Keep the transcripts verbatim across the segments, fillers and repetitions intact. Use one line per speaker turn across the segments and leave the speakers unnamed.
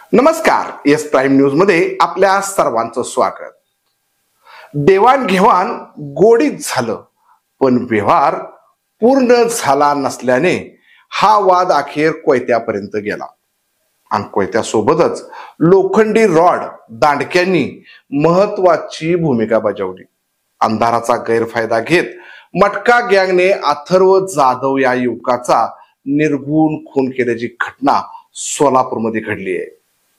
नमस्कार, S prime news मध्ये आपल्या सर्वांचं स्वागत। देवाणघेवाण गोडीत झालं, पण व्यवहार पूर्ण झाला नसल्याने हा वाद अखेर कोयत्यापर्यंत गेला आणि कोयत्यासोबतच लोखंडी रॉड दांडक्यांनी महत्वाची भूमिका बजावली। अंधाराचा गैरफायदा घेत मटका गँगने अथर्व जाधव या युवकाचा निर्घृण खून केल्याची घटना सोलापूरमध्ये घडली आहे।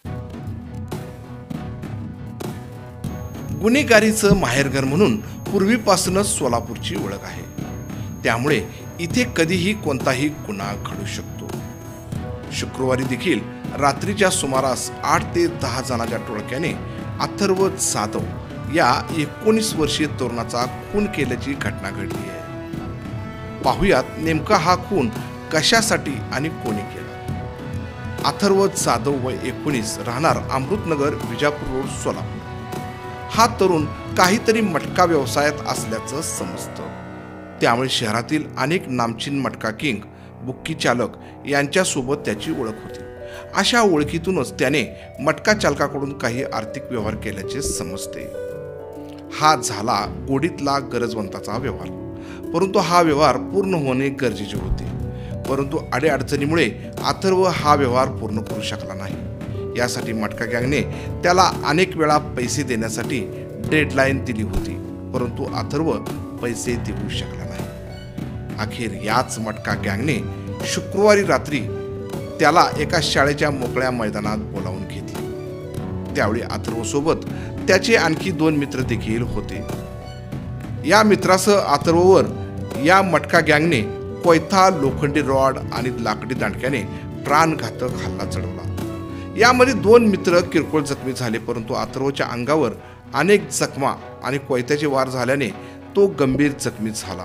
गुन्हेगारीचं माहेरघर म्हणून पूर्वीपासूनच सोलापूरची ओळख आहे, त्यामुळे इथे कधीही कोणताही गुन्हा घडू शकतो। शुक्रवारी देखील रात्रीच्या सुमारास आठ ते दहा जणांच्या टोळक्याने अथर्व जाधव या एकोणीस वर्षीय तरुणाचा खून केल्याची घटना घडली आहे। पाहुयात नेमका हा खून कशासाठी आणि कोणी केला। अथर्व जाधव वय एकोणीस, राहणार अमृतनगर, विजापूर रोड, सोलापूर। हा तरुण काहीतरी मटका व्यवसायात असल्याचं समजतं, त्यामुळे शहरातील अनेक नामचीन मटका किंग, बुक्की चालक यांच्यासोबत त्याची ओळख होती। अशा ओळखीतूनच त्याने मटका चालकाकडून काही आर्थिक व्यवहार केल्याचे समजते। हा झाला गोडीतला गरजवंताचा व्यवहार, परंतु हा व्यवहार पूर्ण होणे गरजेचे होते। परंतु अडीअडचणीमुळे अथर्व हा व्यवहार पूर्ण करू शकला नाही। यासाठी मटका गँगने त्याला अनेक वेळा पैसे देण्यासाठी डेडलाईन दिली होती, परंतु अथर्व पैसे देऊ शकला नाही। अखेर याच मटका गँगने शुक्रवारी रात्री त्याला एका शाळेच्या मोकळ्या मैदानात बोलावून घेतले। त्यावेळी अथर्व सोबत त्याचे आणखी दोन मित्र देखील होते। या मित्रासह अथर्ववर या मटका गँगने कोयता, लोखंडी रॉड आणि लाकडी दांडक्याने प्राणघातक हल्ला चढवला। यामध्ये दोन मित्र किरकोळ जखमी झाले, परंतु अथर्वच्या अंगावर अनेक जखमा आणि कोयत्याचे वार झाल्याने तो गंभीर जखमी झाला।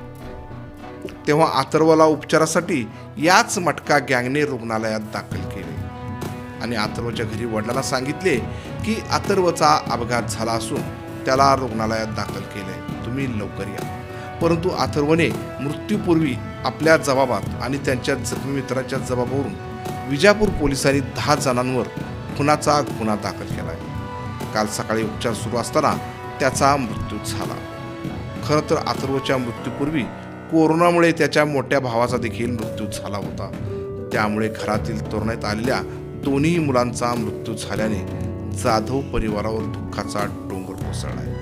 तेव्हा अथर्वला उपचारासाठी याच मटका गँगने रुग्णालयात दाखल केले आणि अथर्वच्या घरी वडिलांना सांगितले की अथर्वचा अपघात झाला असून त्याला रुग्णालयात दाखल केले, तुम्ही लवकर या। परंतु अथर्वने मृत्यूपूर्वी आपल्या जबाबात आणि त्यांच्या जखमी मित्राच्या जबाबावरून विजापूर पोलिसांनी दहा जणांवर खुनाचा गुन्हा दाखल केला आहे। काल सकाळी उपचार सुरू असताना त्याचा मृत्यू झाला। खरं तर अथर्वच्या मृत्यूपूर्वी कोरोनामुळे त्याच्या मोठ्या भावाचा देखील मृत्यू झाला होता, त्यामुळे घरातील तरुणाईत आलेल्या दोन्ही मुलांचा मृत्यू झाल्याने जाधव परिवारावर दुःखाचा डोंगर कोसळला आहे।